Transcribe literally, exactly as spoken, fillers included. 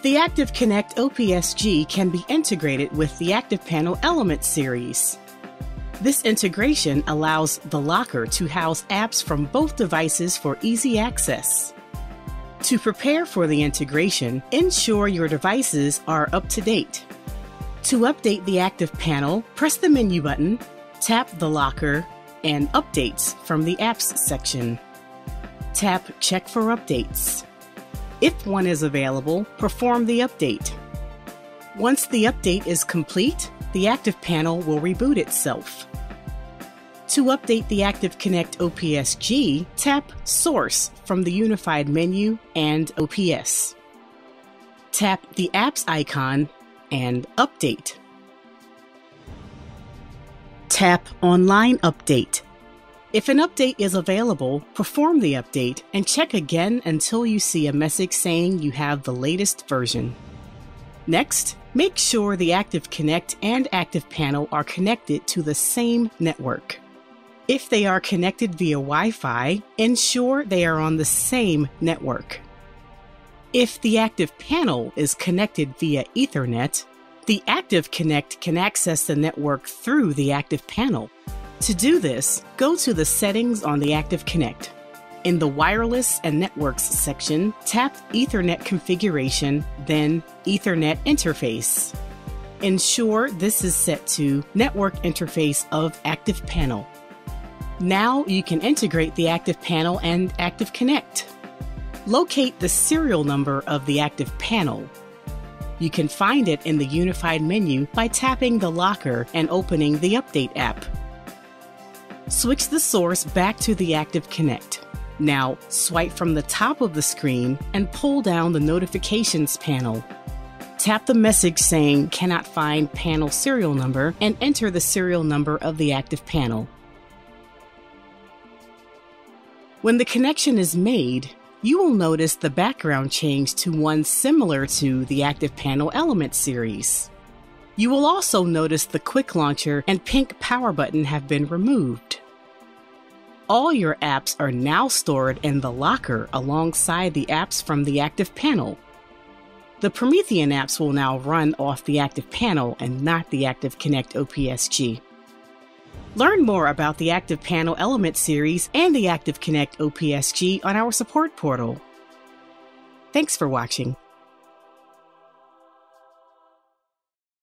The ActivConnect O P S-G can be integrated with the ActivPanel Elements Series. This integration allows the locker to house apps from both devices for easy access. To prepare for the integration, ensure your devices are up to date. To update the ActivPanel, press the menu button, tap the locker, and Updates from the Apps section. Tap Check for Updates. If one is available, perform the update. Once the update is complete, the ActivPanel will reboot itself. To update the ActivConnect O P S-G, tap Source from the Unified menu and O P S. Tap the Apps icon and Update. Tap Online Update. If an update is available, perform the update and check again until you see a message saying you have the latest version. Next, make sure the ActivConnect and ActivPanel are connected to the same network. If they are connected via Wi-Fi, ensure they are on the same network. If the ActivPanel is connected via Ethernet, the ActivConnect can access the network through the ActivPanel. To do this, go to the Settings on the ActivConnect. In the Wireless and Networks section, tap Ethernet Configuration, then Ethernet Interface. Ensure this is set to Network Interface of ActivPanel. Now you can integrate the ActivPanel and ActivConnect. Locate the serial number of the ActivPanel. You can find it in the Unified menu by tapping the locker and opening the Update app. Switch the source back to the ActivConnect. Now, swipe from the top of the screen and pull down the Notifications panel. Tap the message saying "Cannot find panel serial number" and enter the serial number of the ActivPanel. When the connection is made, you will notice the background change to one similar to the ActivPanel Elements Series. You will also notice the Quick Launcher and pink power button have been removed. All your apps are now stored in the locker alongside the apps from the ActivPanel. The Promethean apps will now run off the ActivPanel and not the ActivConnect O P S-G. Learn more about the ActivPanel Elements Series and the ActivConnect O P S-G on our support portal. Thanks for watching.